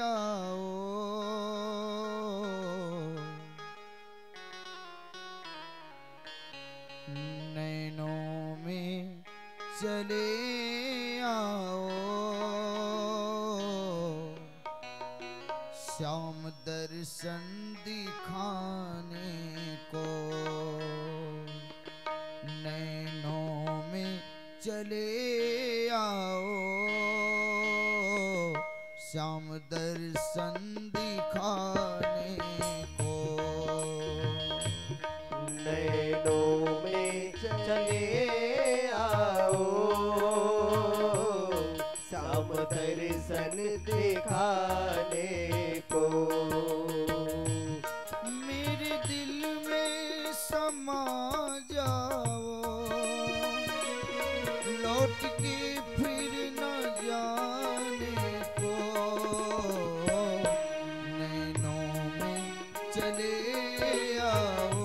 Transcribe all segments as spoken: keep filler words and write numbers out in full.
आओ, नैनों में चले आओ, श्याम दर्शन दिखाने को, नैनों में चले आओ, श्याम दर्शन दिखाने को, नैनों में चले आओ, श्याम दर्शन दिखाने को, मेरे दिल में समा जाओ, लौट के फिर न जाने को, नैनों में चले आओ,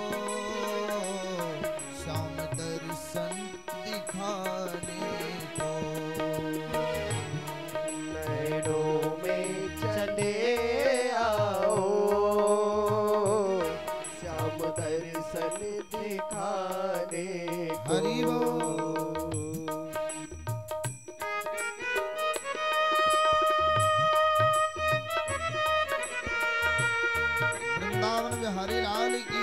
श्याम दर्शन दिखाने को, नैनों में चले आओ, श्याम दर्शन दिखाने को। हरि बोल। वृंदावन बिहारी लाल की।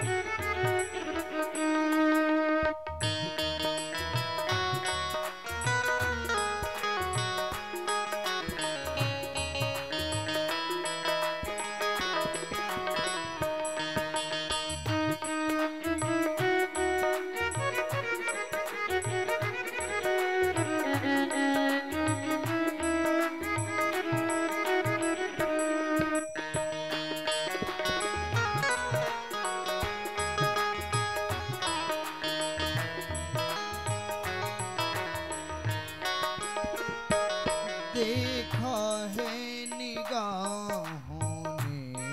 देखा है निगाहों ने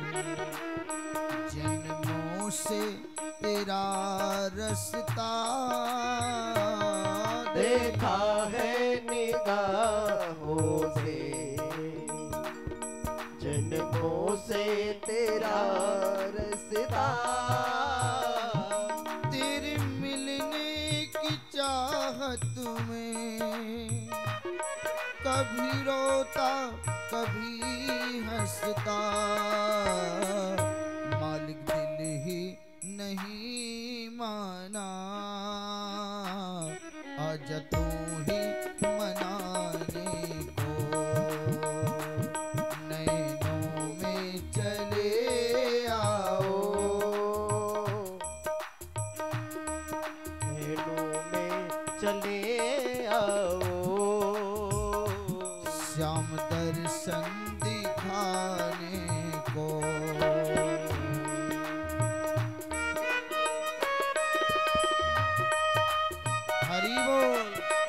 जन्मों से तेरा रास्ता, देखा है निगाहों से जन्मों से तेरा रास्ता, तेरे मिलने की चाहत में कभी रोता कभी हंसता, मालिक दिल ही नहीं माना, आजा तू ही मनाने को, नैनों में चले आओ, नैनों में चले आओ, श्याम दर्शन दिखाने को, हरि बोल।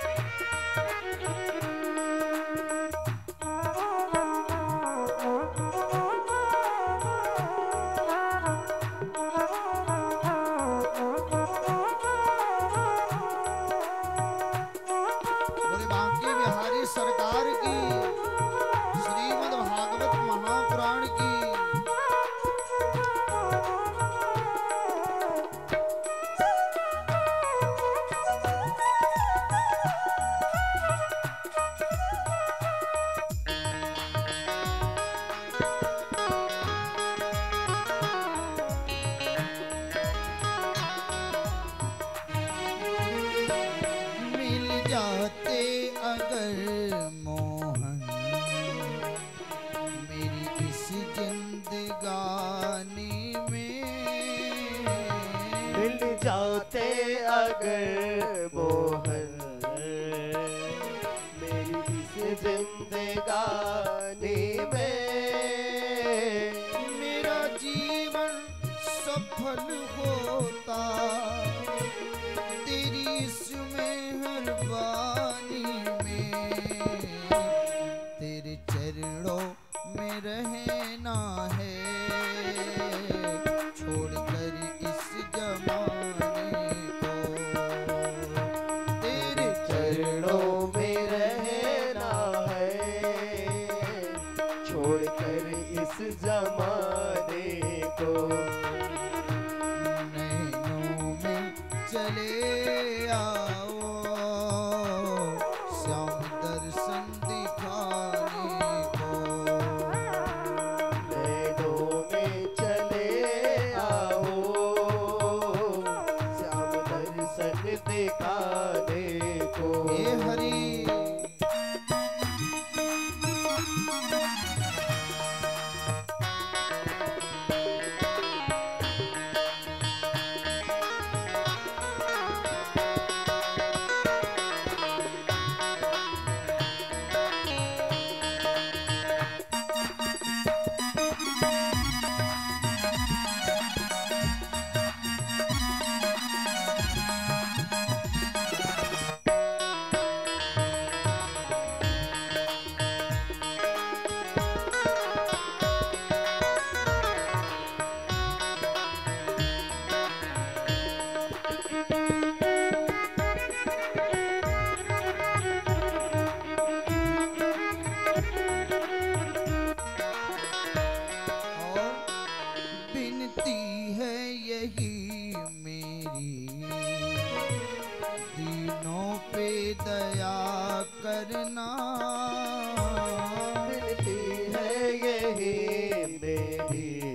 बोले बांके बिहारी सरकार की, श्रीमद् भागवत महापुराण की। मिल जाते अगर मोहन मेरी इस जिंदगानी में, मिल जाते अगर मोहन मेरी इस जिंदगानी में, मेरा जीवन सफल होता तेरी इसमें हर वाणी में, तेरे चरणों में रहना है, छोड़कर इस जमाने को, तेरे चरणों में रहना है, छोड़कर इस जमाने को। नैनों में चले आओ श्याम दर्शन दिखाने को। नैनों में चले आओ श्याम दर्शन दिखाने को। हे हरि दया करना। मिलती है यही मेरी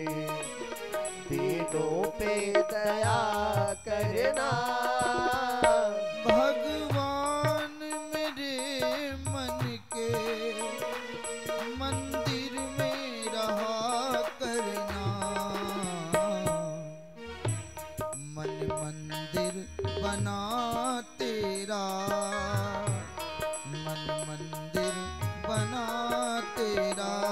दीनों पे दया करना। भगवान मेरे मन के मंदिर में रहा करना। मन मंदिर बना तेरा, मन मंदिर बना तेरा।